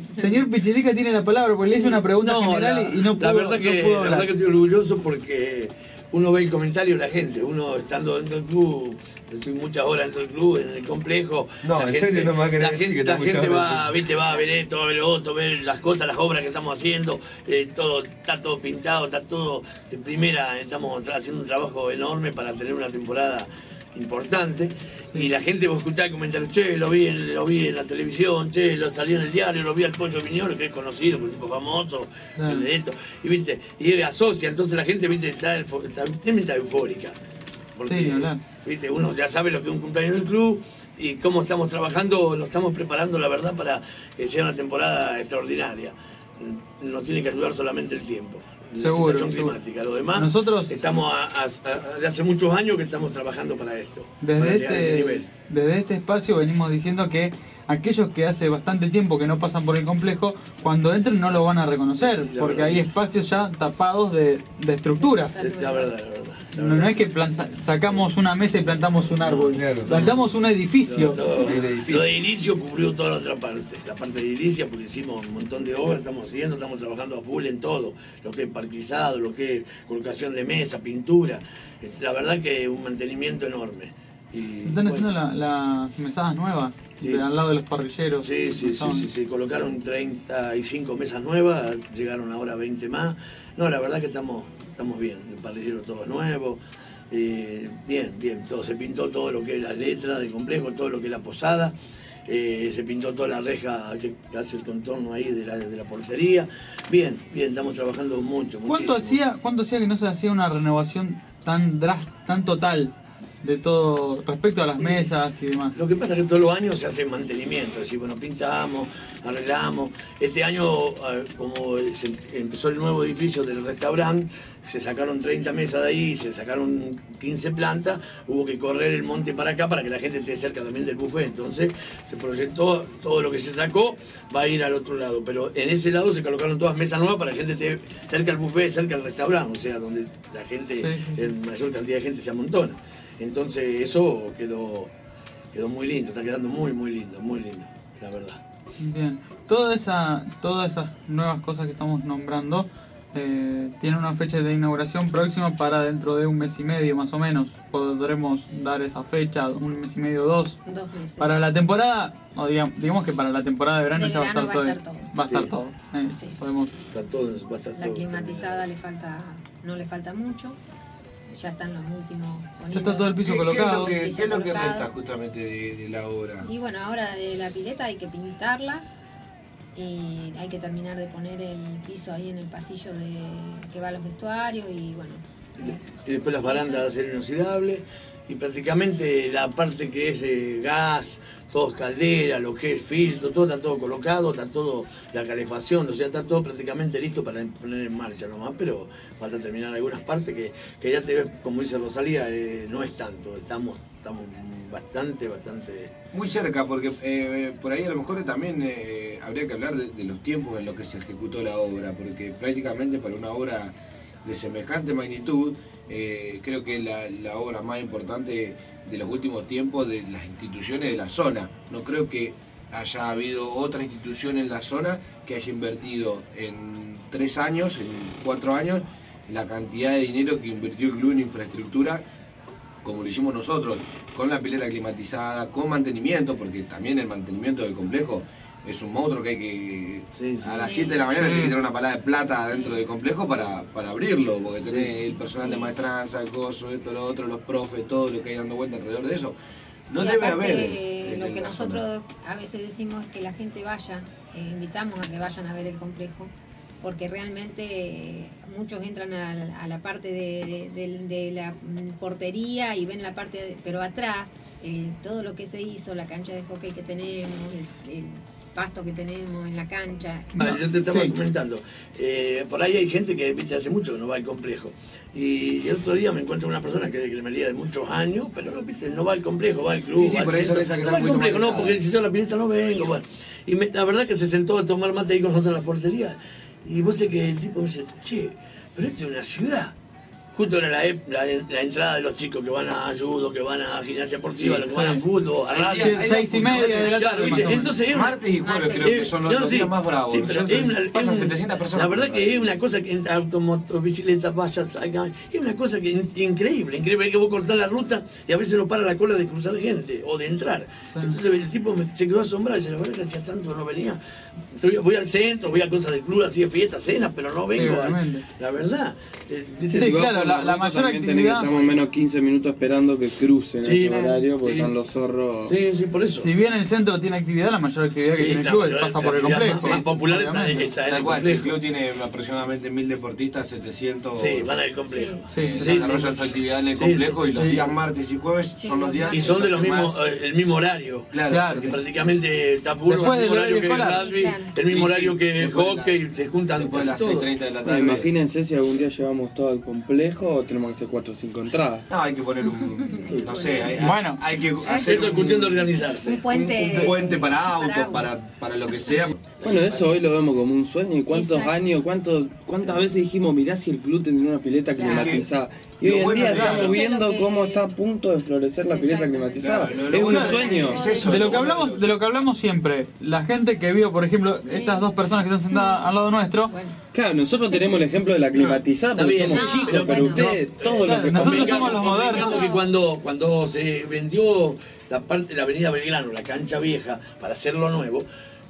Señor Pichirica tiene la palabra porque le hice una pregunta general y no pudo. La verdad que estoy orgulloso porque uno ve el comentario de la gente. Uno estando dentro del club, estoy muchas horas dentro del club, en el complejo. No, en serio no me va a querer decir que la gente va a ver esto, va a ver lo otro, ver las cosas, las obras que estamos haciendo. Está todo pintado, está todo de primera. Estamos haciendo un trabajo enorme para tener una temporada importante. Y la gente va a escuchar el comentario: che, lo vi en la televisión, che, lo salió en el diario, lo vi al Pollo Viñolo, que es conocido, un tipo famoso, de esto, y viste, y él asocia, entonces la gente, viste, está eufórica. Porque, sí, viste, uno ya sabe lo que es un cumpleaños del club y cómo estamos trabajando, lo estamos preparando, la verdad, para que sea una temporada extraordinaria. Nos tiene que ayudar solamente el tiempo. Seguro, la situación climática. Lo demás, nosotros estamos de hace muchos años que estamos trabajando para esto. Desde este espacio venimos diciendo que aquellos que hace bastante tiempo que no pasan por el complejo, cuando entren no lo van a reconocer, sí, porque hay espacios ya tapados de estructuras. La verdad. No es que sacamos una mesa y plantamos un árbol, plantamos un edificio. Lo de edilicio cubrió toda la otra parte, la parte de edilicia, porque hicimos un montón de obras, estamos trabajando a full en todo, lo que es parquizado, lo que es colocación de mesa, pintura, la verdad que un mantenimiento enorme. Y, están haciendo las mesadas nuevas, sí, al lado de los parrilleros. Sí, colocaron 35 mesas nuevas, llegaron ahora 20 más. No, la verdad que estamos bien, el parrillero todo es nuevo, bien, todo, se pintó todo lo que es la letra del complejo, todo lo que es la posada, se pintó toda la reja que hace el contorno ahí de la portería, bien, estamos trabajando muchísimo. ¿Cuánto hacía que no se hacía una renovación tan total de todo respecto a las mesas y demás? Lo que pasa es que todos los años se hace mantenimiento, es decir, bueno, pintamos, arreglamos. Este año, como empezó el nuevo edificio del restaurante, se sacaron 30 mesas de ahí, se sacaron 15 plantas, hubo que correr el monte para acá para que la gente esté cerca también del buffet. Entonces se proyectó todo lo que se sacó, va a ir al otro lado, pero en ese lado se colocaron todas mesas nuevas para que la gente esté cerca al buffet, cerca al restaurante, o sea, donde la gente, en mayor cantidad de gente se amontona. Entonces eso quedó muy lindo, está quedando muy lindo, la verdad. Bien, todas esas nuevas cosas que estamos nombrando tienen una fecha de inauguración próxima para dentro de un mes y medio más o menos. Podremos dar esa fecha, un mes y medio, 2. 2 meses. Para la temporada, o digamos que para la temporada de verano ya va a estar todo. Va a estar todo. Sí. Va a estar todo. La climatizada no le falta mucho. Ya están los últimos. Ya está todo el piso colocado. ¿Qué es lo que resta justamente de la obra? Y bueno, ahora de la pileta hay que pintarla y hay que terminar de poner el piso ahí en el pasillo que va a los vestuarios y bueno. Y después las barandas de acero inoxidable y prácticamente la parte que es gas, todo es caldera, lo que es filtro, todo está todo colocado, está todo la calefacción, o sea, está todo prácticamente listo para poner en marcha nomás, pero falta terminar algunas partes que ya te ves, como dice Rosalía, no es tanto, estamos bastante... Muy cerca, porque por ahí a lo mejor también habría que hablar de los tiempos en los que se ejecutó la obra, porque prácticamente para una obra de semejante magnitud, creo que es la obra más importante de los últimos tiempos de las instituciones de la zona. No creo que haya habido otra institución en la zona que haya invertido en 3 años, en 4 años, la cantidad de dinero que invirtió el club en infraestructura, como lo hicimos nosotros, con la pileta climatizada, con mantenimiento, porque también el mantenimiento del complejo es un monstruo que hay que... a las 7 de la mañana tiene que tener una palada de plata dentro del complejo para abrirlo, porque tenés el personal de maestranza, el coso, esto, lo otro, los profes, todo lo que hay dando vuelta alrededor de eso. No debe haber... Lo que nosotros a veces decimos es que la gente vaya, invitamos a que vayan a ver el complejo, porque realmente muchos entran a la parte de la portería y ven la parte, pero atrás, todo lo que se hizo, la cancha de hockey que tenemos, el pasto que tenemos en la cancha. Yo te estaba comentando, por ahí hay gente que viste hace mucho que no va al complejo. Y el otro día me encuentro una persona que es de Cremería de muchos años, pero no va al complejo, va al club, va al centro. No va al complejo, no, porque si yo a la pileta no vengo. Bueno. Y la verdad que se sentó a tomar mate ahí con nosotros en la portería. Y vos sé que el tipo me dice, che, pero esto es una ciudad. justo era la entrada de los chicos que van a judo, que van a gimnasia deportiva, los que van a fútbol, a radio. 6:30 de la Claro, tarde. ¿viste? Entonces, Martes y jueves creo que son los días más bravos. Sí, pero Pasan 700 personas. La verdad que es una cosa que en automoto, bicicleta, vaya, salga, es una cosa que increíble, increíble, que vos cortás la ruta y a veces no para la cola de cruzar gente o de entrar. Sí. Entonces el tipo se quedó asombrado y dice, la verdad que hacía tanto no venía. Voy al centro, voy a cosas del club, así de fiestas, cenas, pero no vengo. La verdad. Sí, claro, la mayor actividad. Estamos menos 15 minutos esperando que crucen ese horario porque están los zorros. Sí, sí, por eso. Si bien el centro tiene actividad, la mayor actividad que tiene el club pasa por el complejo. Más popular está en el cual, si el complejo. club tiene aproximadamente 1000 deportistas, 700 Sí, van al complejo. desarrollan su actividad en el complejo y los días martes y jueves son los días. Y son de los que mismos, más- el mismo horario. Claro. Porque prácticamente está fútbol, Después el mismo del horario que el horario rugby, escolar. el mismo Sí, horario que el después de la- hockey, se juntan Después de casi las todo. 6:30 de la Bueno, tarde. imagínense si algún día llevamos todo al complejo o tenemos que hacer 4 o 5 entradas. No, hay que poner un. No sé, Bueno. hay que hacer Eso es cuestión de organizarse. Un puente. un puente para autos, autos. para lo que sea. Bueno, eso hoy lo vemos como un sueño. ¿Y cuántos Exacto. años, cuántas veces dijimos, mirá si el club tendría una pileta Claro. climatizada? Y Lo hoy en bueno día de- estamos Eso es viendo lo que- cómo está a punto de florecer la pileta Exactamente. climatizada. Claro, lo Es un bueno sueño. es eso. De lo que hablamos siempre, la gente que vio, por ejemplo, Sí. estas dos personas que están sentadas al lado nuestro, Bueno, Claro, nosotros tenemos el ejemplo de la climatizada Está porque bien, somos no, chicos, pero pero bueno. ustedes, todo Claro, lo que nosotros conviene- somos los modernos. Digamos que cuando se vendió la avenida Belgrano, la cancha vieja, para hacerlo nuevo,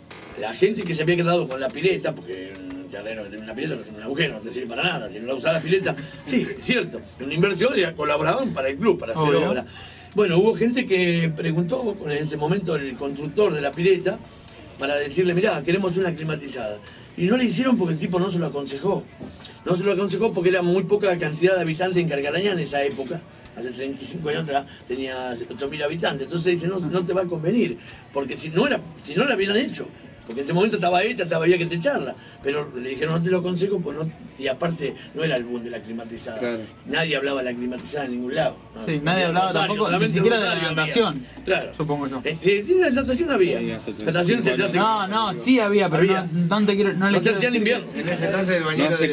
la gente que se había quedado con la pileta, porque un terreno que tiene una pileta no tiene un agujero, no te sirve para nada, si no la usás la pileta, sí, es cierto, una inversión y colaboraban para el club, para hacer Obvio. obra. Bueno, hubo gente que preguntó en ese momento el constructor de la pileta para decirle, mirá, queremos una climatizada. Y no le hicieron porque el tipo no se lo aconsejó. No se lo aconsejó porque era muy poca cantidad de habitantes en Carcarañá en esa época. Hace 35 años atrás tenía 8.000 habitantes. Entonces dice, no te va a convenir. Porque si no la hubieran hecho. Porque en ese momento estaba hecha, había que techarla. Pero le dijeron, no te lo aconsejo, pues no. Y aparte, no era el boom de la climatizada. Claro. Nadie hablaba de la climatizada en ningún lado. ¿no? sí, nadie hablaba Rosario, tampoco, ni solamente siquiera de la Rosario había. natación, Claro. supongo yo. Sí, la natación había. Sí, hace Natación se te hace. No, sí había, pero Había. no te quiero, no le No se quiero hacía en decir invierno. En ese entonces el bañero No hace de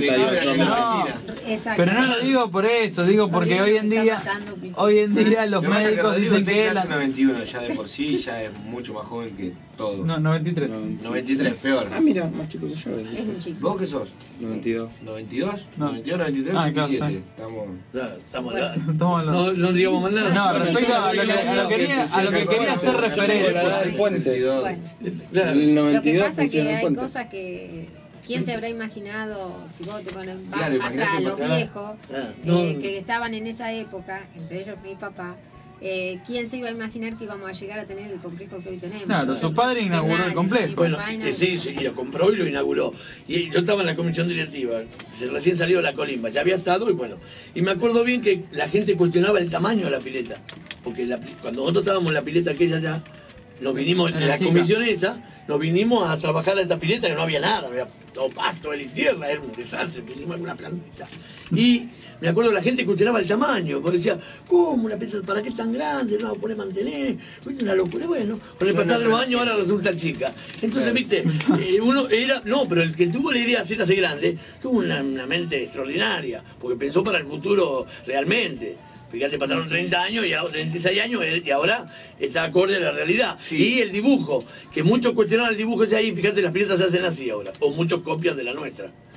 48 la no. vecina. exacto. Pero no lo digo por eso, digo porque Lo hoy digo en que está día, matando, Pichu. hoy en día los Lo que pasa es que médicos Rodrigo dicen está en que clase la... 91 ya de por sí, ya es mucho más joven que todo. No, 93. 93, peor. Ah, mira, más chico que yo. Es un chico. ¿Vos qué sos? 92. ¿92? No. 92, 93, Ah, claro, 87. Estamos. Claro, estamos Bueno. Estamos hablando. no digamos más nada. No, respecto a lo que quería hacer La edad del referencia. puente. 62. Bueno, Claro. El lo que 92 pasa es que funciona el hay puente. cosas que... ¿Quién se habrá imaginado, si vos te pones Claro, imagínate atrás, los acá. viejos No. que estaban en esa época, entre ellos mi papá, ¿quién se iba a imaginar que íbamos a llegar a tener el complejo que hoy tenemos? Claro, su padre inauguró el Nadie. complejo. Bueno, Papá inauguró. sí, y lo compró y lo inauguró. Y yo estaba en la comisión directiva, recién salió de la colimba, ya había estado y bueno. Y me acuerdo bien que la gente cuestionaba el tamaño de la pileta. Porque cuando nosotros estábamos en la pileta aquella ya, nos vinimos, en Era la chica. comisión esa, nos vinimos a trabajar a esta pileta que no había nada, no había todo pasto, era tierra, era un desastre, pusimos alguna plantita. Y me acuerdo la gente cuestionaba el tamaño, porque decía, ¿cómo una pileta, para qué tan grande? No la podés mantener, fue una locura. Bueno, con el pasar de los años ahora resulta chica. Entonces, viste, uno era, no, pero el que tuvo la idea de hacerla así grande, tuvo una mente extraordinaria, porque pensó para el futuro realmente. Fíjate, pasaron 30 años, y ahora 36 años, y ahora está acorde a la realidad. Sí. Y el dibujo, que muchos cuestionaban el dibujo ese ahí, fíjate, las piletas se hacen así ahora, o muchos copian de la nuestra.